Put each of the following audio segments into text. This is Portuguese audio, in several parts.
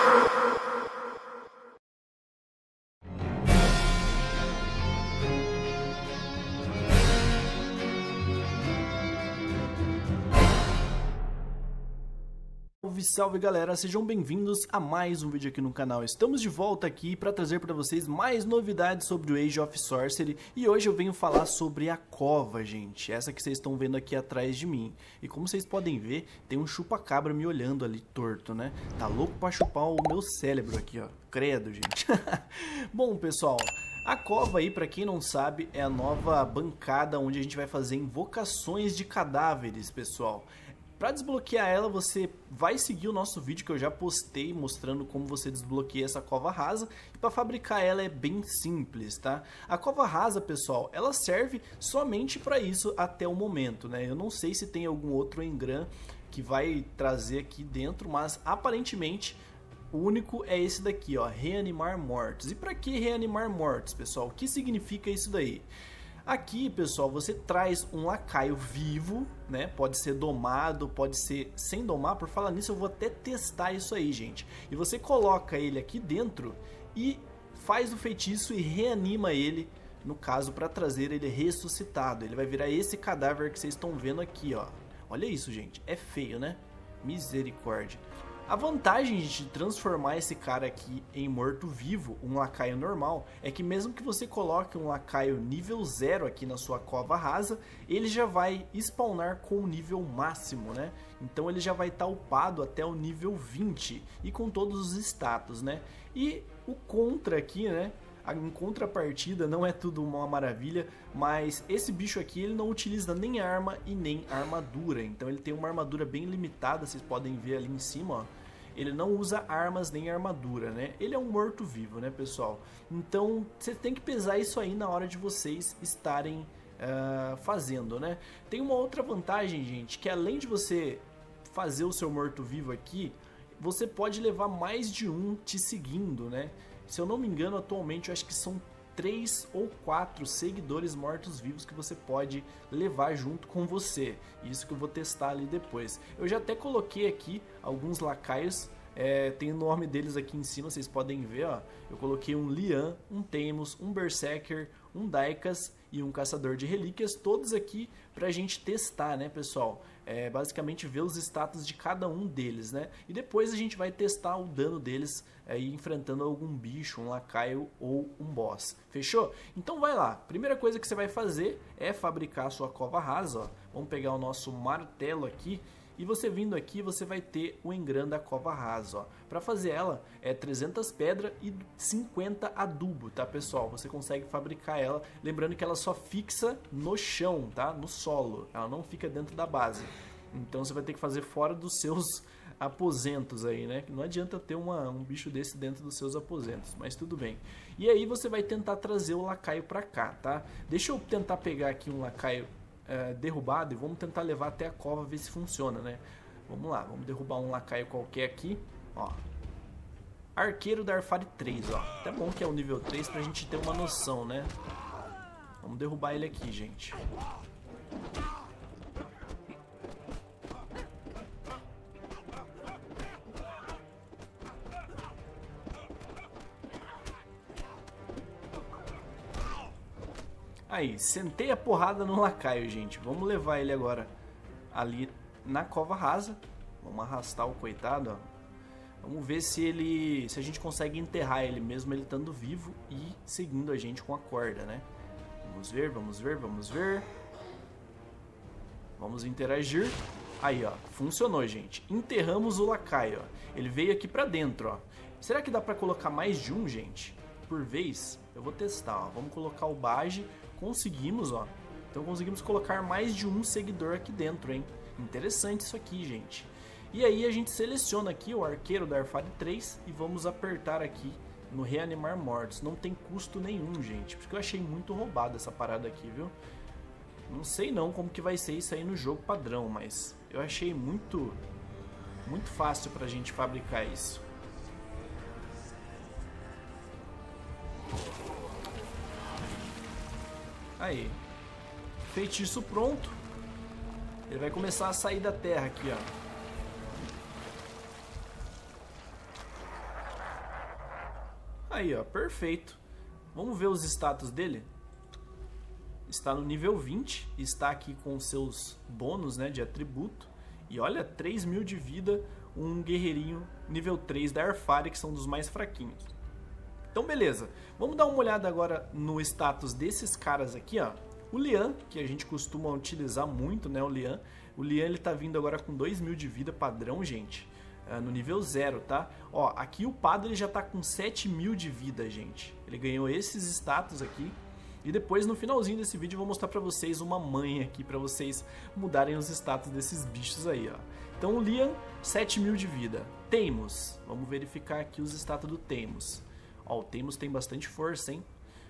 Salve, salve galera, sejam bem-vindos a mais um vídeo aqui no canal. Estamos de volta aqui para trazer para vocês mais novidades sobre o Age of Sorcery. E hoje eu venho falar sobre a cova, gente. Essa que vocês estão vendo aqui atrás de mim. E como vocês podem ver, tem um chupa-cabra me olhando ali torto, né? Tá louco para chupar o meu cérebro aqui, ó. Credo, gente. Bom, pessoal, a cova aí, pra quem não sabe, é a nova bancada onde a gente vai fazer invocações de cadáveres, pessoal. Para desbloquear ela, você vai seguir o nosso vídeo que eu já postei mostrando como você desbloqueia essa cova rasa. E para fabricar ela é bem simples, tá? A cova rasa, pessoal, ela serve somente para isso até o momento, né? Eu não sei se tem algum outro engram que vai trazer aqui dentro, mas aparentemente o único é esse daqui, ó, reanimar mortos. E para que reanimar mortos, pessoal? O que significa isso daí? Aqui, pessoal, você traz um lacaio vivo, né? Pode ser domado, pode ser sem domar. Por falar nisso, eu vou até testar isso aí, gente. E você coloca ele aqui dentro e faz o feitiço e reanima ele, no caso, para trazer ele ressuscitado. Ele vai virar esse cadáver que vocês estão vendo aqui, ó. Olha isso, gente. É feio, né? Misericórdia. A vantagem de transformar esse cara aqui em morto-vivo, um lacaio normal, é que mesmo que você coloque um lacaio nível 0 aqui na sua cova rasa, ele já vai spawnar com o nível máximo, né? Então ele já vai estar upado até o nível 20 e com todos os status, né? E o contra aqui, né? Em contrapartida, não é tudo uma maravilha, mas esse bicho aqui ele não utiliza nem arma e nem armadura, então ele tem uma armadura bem limitada, vocês podem ver ali em cima, ó. Ele não usa armas nem armadura, né? Ele é um morto-vivo, né, pessoal? Então você tem que pesar isso aí na hora de vocês estarem fazendo, né? Tem uma outra vantagem, gente, que além de você fazer o seu morto-vivo aqui, você pode levar mais de um te seguindo, né? Se eu não me engano, atualmente eu acho que são 3 ou 4 seguidores mortos-vivos que você pode levar junto com você. Isso que eu vou testar ali depois. Eu já até coloquei aqui alguns lacaios, tem o nome deles aqui em cima, vocês podem ver, ó. Eu coloquei um Lian, um Temos, um Berserker, um Daikas e um Caçador de Relíquias, todos aqui pra gente testar, né, pessoal? Basicamente ver os status de cada um deles, né? E depois a gente vai testar o dano deles enfrentando algum bicho, um lacaio ou um boss. Fechou? Então vai lá. Primeira coisa que você vai fazer é fabricar a sua cova rasa, ó. Vamos pegar o nosso martelo aqui. E você vindo aqui, você vai ter o engram da cova rasa, ó. Para fazer ela, é 300 pedra e 50 adubo, tá, pessoal? Você consegue fabricar ela, lembrando que ela só fixa no chão, tá? No solo, ela não fica dentro da base. Então você vai ter que fazer fora dos seus aposentos aí, né? Não adianta ter um bicho desse dentro dos seus aposentos, mas tudo bem. E aí você vai tentar trazer o lacaio para cá, tá? Deixa eu tentar pegar aqui um lacaio derrubado e vamos tentar levar até a cova, ver se funciona, né? Vamos lá, vamos derrubar um lacaio qualquer aqui, ó. Arqueiro da Arfari 3, ó. Até bom que é o nível 3 pra gente ter uma noção, né? Vamos derrubar ele aqui, gente. Aí, sentei a porrada no lacaio, gente. Vamos levar ele agora ali na cova rasa. Vamos arrastar o coitado, ó. Vamos ver se a gente consegue enterrar ele mesmo ele estando vivo e seguindo a gente com a corda, né? Vamos ver, vamos ver, vamos ver. Vamos interagir. Aí, ó, funcionou, gente. Enterramos o lacaio, ó. Ele veio aqui pra dentro, ó. Será que dá pra colocar mais de um, gente? Por vez? Eu vou testar, ó. Vamos colocar o Bage. Conseguimos, ó. Então conseguimos colocar mais de um seguidor aqui dentro, hein? Interessante isso aqui, gente. E aí a gente seleciona aqui o Arqueiro da Arfari 3 e vamos apertar aqui no Reanimar Mortos. Não tem custo nenhum, gente, porque eu achei muito roubado essa parada aqui, viu? Não sei não como que vai ser isso aí no jogo padrão, mas eu achei muito fácil pra gente fabricar isso. Aí, feitiço pronto. Ele vai começar a sair da terra aqui, ó. Aí, ó, perfeito. Vamos ver os status dele. Está no nível 20, está aqui com seus bônus, né, de atributo. E olha, 3.000 de vida, um guerreirinho nível 3 da Airfare, que são dos mais fraquinhos. Então beleza, vamos dar uma olhada agora no status desses caras aqui, ó. O Lian, que a gente costuma utilizar muito, né, o Lian ele tá vindo agora com 2.000 de vida padrão, gente, no nível 0, tá? Ó, aqui o Padre ele já tá com 7.000 de vida, gente. Ele ganhou esses status aqui. E depois, no finalzinho desse vídeo, eu vou mostrar pra vocês uma manha aqui, pra vocês mudarem os status desses bichos aí, ó. Então, o Lian, 7.000 de vida. Teimos. Vamos verificar aqui os status do Teimos. Ó, o Teimos tem bastante força, hein?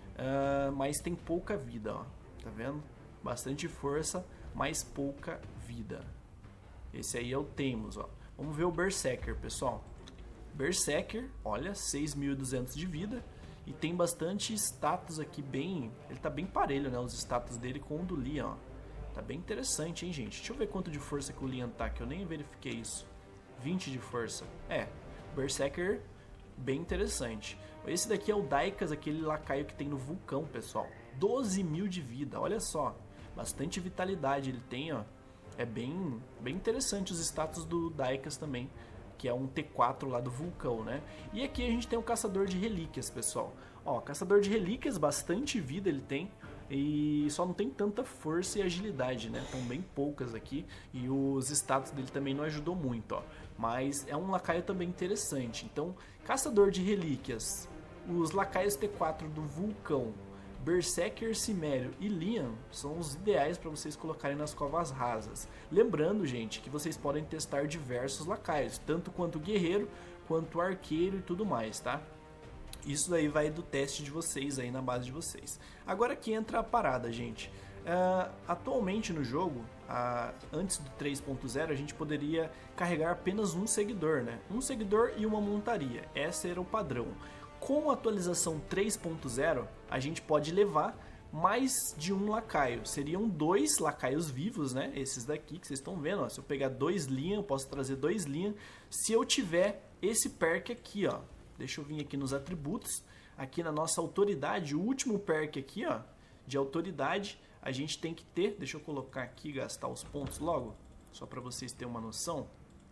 Mas tem pouca vida, ó. Tá vendo? Bastante força, mas pouca vida. Esse aí é o Teimos, ó. Vamos ver o Berserker, pessoal. Berserker, olha, 6.200 de vida. E tem bastante status aqui bem... Ele tá bem parelho, né? Os status dele com o do Lian, ó. Tá bem interessante, hein, gente? Deixa eu ver quanto de força que o Lian tá, que eu nem verifiquei isso. 20 de força. Berserker, bem interessante. Esse daqui é o Daikas, aquele lacaio que tem no vulcão, pessoal. 12.000 de vida, olha só. Bastante vitalidade ele tem, ó. É bem interessante os status do Daikas também, que é um T4 lá do vulcão, né? E aqui a gente tem o Caçador de Relíquias, pessoal. Ó, Caçador de Relíquias, bastante vida ele tem, e só não tem tanta força e agilidade, né? Estão bem poucas aqui, e os status dele também não ajudou muito, ó. Mas é um lacaio também interessante. Então, Caçador de Relíquias, os lacaios T4 do vulcão, Berserker, Cimério e Lian são os ideais para vocês colocarem nas covas rasas. Lembrando, gente, que vocês podem testar diversos lacaios, tanto quanto guerreiro, quanto arqueiro e tudo mais, tá? Isso daí vai do teste de vocês aí na base de vocês. Agora aqui entra a parada, gente. Atualmente no jogo, antes do 3.0, a gente poderia carregar apenas um seguidor, né? Um seguidor e uma montaria. Esse era o padrão. Com a atualização 3.0, a gente pode levar mais de um lacaio. Seriam 2 lacaios vivos, né? Esses daqui que vocês estão vendo, ó. Se eu pegar 2 Lian, eu posso trazer 2 Lian. Se eu tiver esse perk aqui, ó. Deixa eu vir aqui nos atributos. Aqui na nossa autoridade, o último perk aqui, ó, de autoridade, a gente tem que ter. Deixa eu colocar aqui, gastar os pontos logo, só para vocês terem uma noção.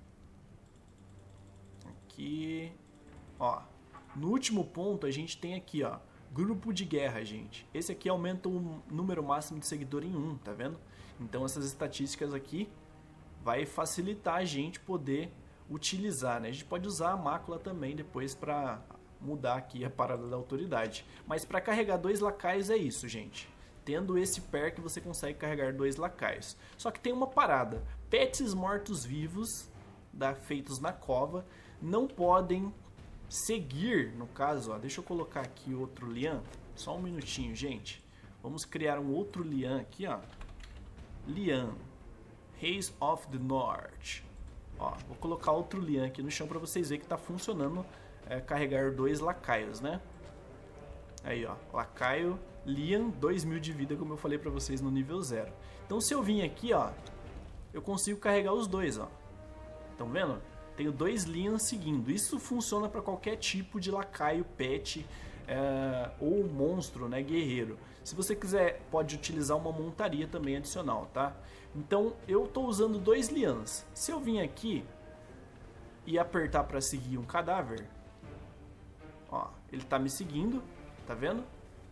Aqui, ó. No último ponto a gente tem aqui, ó, grupo de guerra, gente. Esse aqui aumenta o número máximo de seguidor em 1, tá vendo? Então essas estatísticas aqui vai facilitar a gente poder utilizar, né? A gente pode usar a mácula também depois para mudar aqui a parada da autoridade. Mas para carregar 2 lacaios é isso, gente. Tendo esse perk você consegue carregar 2 lacaios. Só que tem uma parada. Pets mortos-vivos, feitos na cova, não podem seguir, no caso, ó, deixa eu colocar aqui outro Lian, só um minutinho, gente. Vamos criar um outro Lian aqui, ó. Lian, Reis of the North. Ó, vou colocar outro Lian aqui no chão para vocês verem que tá funcionando carregar 2 lacaios, né? Aí, ó, lacaio, Lian, 2.000 de vida, como eu falei para vocês no nível 0. Então, se eu vim aqui, ó, eu consigo carregar os 2, ó. Estão vendo? Tenho 2 Lians seguindo. Isso funciona para qualquer tipo de lacaio, pet ou monstro, né, guerreiro. Se você quiser, pode utilizar uma montaria também adicional, tá? Então, eu estou usando 2 Lians. Se eu vim aqui e apertar para seguir um cadáver, ó, ele está me seguindo, tá vendo?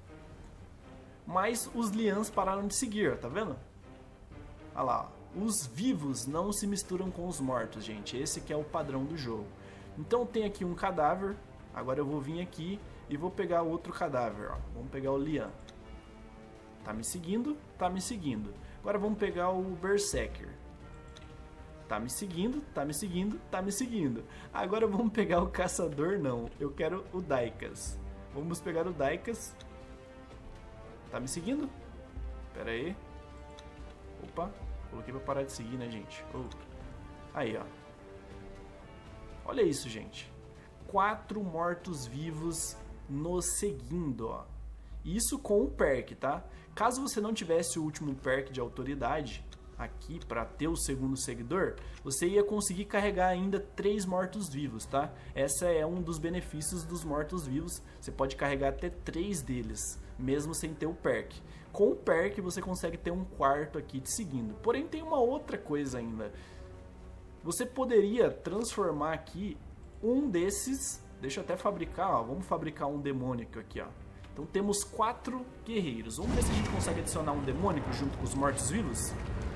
Mas os Lians pararam de seguir, ó, tá vendo? Olha lá, ó. Os vivos não se misturam com os mortos, gente. Esse que é o padrão do jogo. Então tem aqui um cadáver. Agora eu vou vir aqui e vou pegar outro cadáver, ó. Vamos pegar o Lian. Tá me seguindo? Tá me seguindo. Agora vamos pegar o Berserker. Tá me seguindo? Tá me seguindo? Tá me seguindo. Agora vamos pegar o Caçador, não. Eu quero o Daikas. Vamos pegar o Daikas. Tá me seguindo? Pera aí. Opa. Coloquei pra parar de seguir, né, gente? Aí, ó. Olha isso, gente. 4 mortos-vivos nos seguindo, ó. Isso com o perk, tá? Caso você não tivesse o último perk de autoridade, aqui para ter o segundo seguidor, você ia conseguir carregar ainda 3 mortos-vivos, tá? Essa é um dos benefícios dos mortos-vivos, você pode carregar até 3 deles, mesmo sem ter o perk. Com o perk você consegue ter um quarto aqui te seguindo. Porém tem uma outra coisa ainda. Você poderia transformar aqui um desses, deixa eu até fabricar, ó, vamos fabricar um demônico aqui, ó. Então temos 4 guerreiros. Vamos ver se a gente consegue adicionar um demônico junto com os mortos-vivos. Se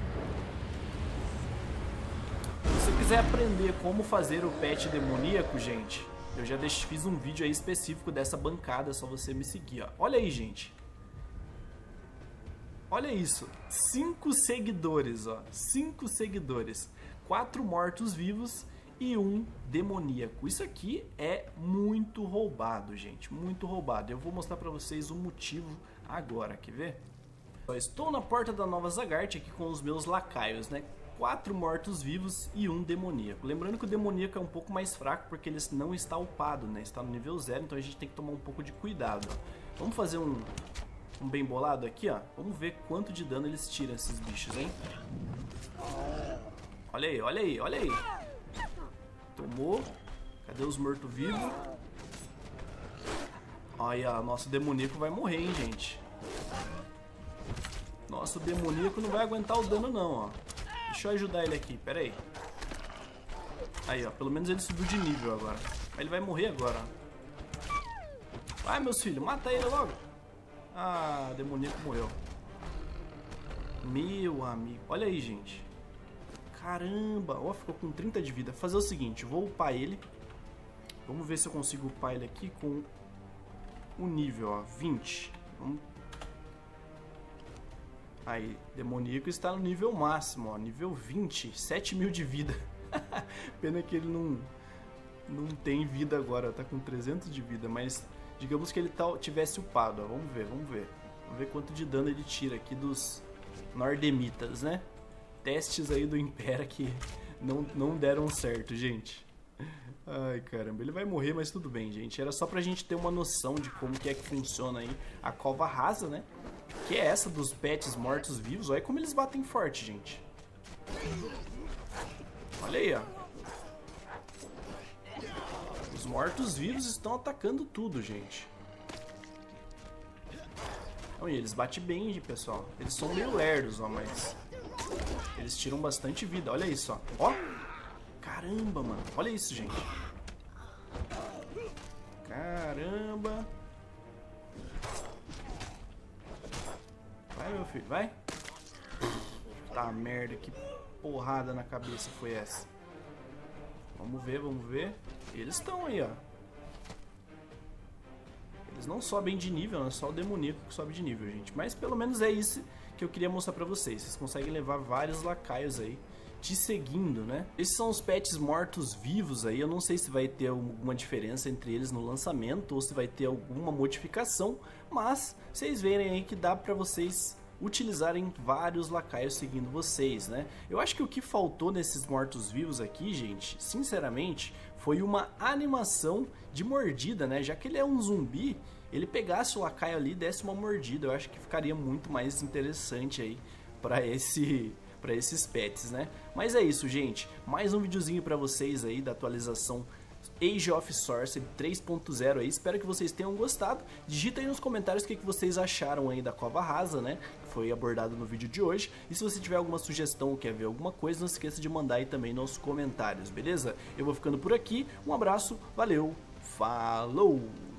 você quiser aprender como fazer o pet demoníaco, gente, eu já fiz um vídeo aí específico dessa bancada, é só você me seguir, ó. Olha aí, gente. Olha isso, 5 seguidores, ó, 5 seguidores, 4 mortos-vivos e um demoníaco. Isso aqui é muito roubado, gente, muito roubado. Eu vou mostrar pra vocês o motivo agora, quer ver? Eu estou na porta da Nova Zagart aqui com os meus lacaios, né? 4 mortos-vivos e um demoníaco. Lembrando que o demoníaco é um pouco mais fraco porque ele não está upado, né? Está no nível 0, então a gente tem que tomar um pouco de cuidado, ó. Vamos fazer um bem bolado aqui, ó. Vamos ver quanto de dano eles tiram, esses bichos, hein? Olha aí, olha aí, olha aí. Tomou. Cadê os mortos-vivos? Olha, nosso demoníaco vai morrer, hein, gente. Nosso demoníaco não vai aguentar o dano, não, ó. Deixa eu ajudar ele aqui, pera aí. Aí, ó, pelo menos ele subiu de nível agora. Mas ele vai morrer agora, ó. Vai, meus filhos, mata ele logo. Ah, o demoníaco morreu. Meu amigo, olha aí, gente. Caramba, ó, ficou com 30 de vida. Vou fazer o seguinte, eu vou upar ele. Vamos ver se eu consigo upar ele aqui com o nível, ó, 20. Vamos... Aí, demoníaco está no nível máximo, ó, nível 20, 7.000 de vida. Pena que ele não tem vida agora, tá com 300 de vida, mas digamos que ele tivesse upado, ó, vamos ver. Vamos ver quanto de dano ele tira aqui dos Nordemitas, né? Testes aí do Impera que não deram certo, gente. Ai, caramba, ele vai morrer, mas tudo bem, gente. Era só pra gente ter uma noção de como que é que funciona aí a cova rasa, né? Que é essa dos pets mortos-vivos. Olha como eles batem forte, gente. Olha aí, ó. Os mortos-vivos estão atacando tudo, gente. Olha, eles batem bem, pessoal. Eles são meio lerdos, ó, mas eles tiram bastante vida. Olha isso, ó. Ó. Caramba, mano. Olha isso, gente. Caramba. Vai, meu filho, vai. Tá merda, que porrada na cabeça foi essa. Vamos ver, vamos ver. Eles estão aí, ó. Eles não sobem de nível, é só o demoníaco que sobe de nível, gente. Mas pelo menos é isso que eu queria mostrar pra vocês. Vocês conseguem levar vários lacaios aí te seguindo, né? Esses são os pets mortos-vivos aí. Eu não sei se vai ter alguma diferença entre eles no lançamento ou se vai ter alguma modificação, mas vocês verem aí que dá pra vocês utilizarem vários lacaios seguindo vocês, né? Eu acho que o que faltou nesses mortos-vivos aqui, gente, sinceramente, foi uma animação de mordida, né? Já que ele é um zumbi, ele pegasse o lacaio ali e desse uma mordida. Eu acho que ficaria muito mais interessante aí pra esses pets, né? Mas é isso, gente. Mais um videozinho pra vocês aí da atualização Age of Sorcery 3.0 aí. Espero que vocês tenham gostado. Digita aí nos comentários o que vocês acharam aí da cova rasa, né? Que foi abordado no vídeo de hoje. E se você tiver alguma sugestão ou quer ver alguma coisa, não se esqueça de mandar aí também nos comentários, beleza? Eu vou ficando por aqui. Um abraço, valeu, falou!